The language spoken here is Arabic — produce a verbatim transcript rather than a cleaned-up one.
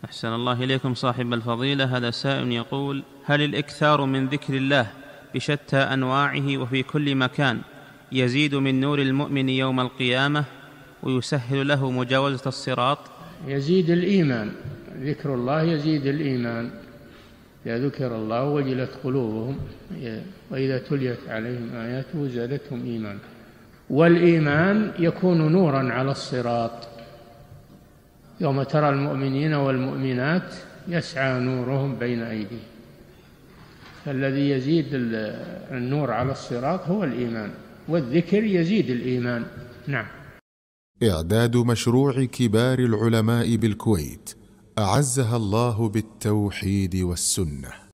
أحسن الله إليكم صاحب الفضيلة. هذا سائل يقول: هل الإكثار من ذكر الله بشتى أنواعه وفي كل مكان يزيد من نور المؤمن يوم القيامة ويسهل له مجاوزة الصراط؟ يزيد الإيمان، ذكر الله يزيد الإيمان. إذا ذكر الله وجلت قلوبهم وإذا تليت عليهم آياته زادتهم إيمانا. والإيمان يكون نورا على الصراط، يوم ترى المؤمنين والمؤمنات يسعى نورهم بين أيديهم. فالذي يزيد النور على الصراط هو الإيمان، والذكر يزيد الإيمان. نعم. إعداد مشروع كبار العلماء بالكويت أعزها الله بالتوحيد والسنة.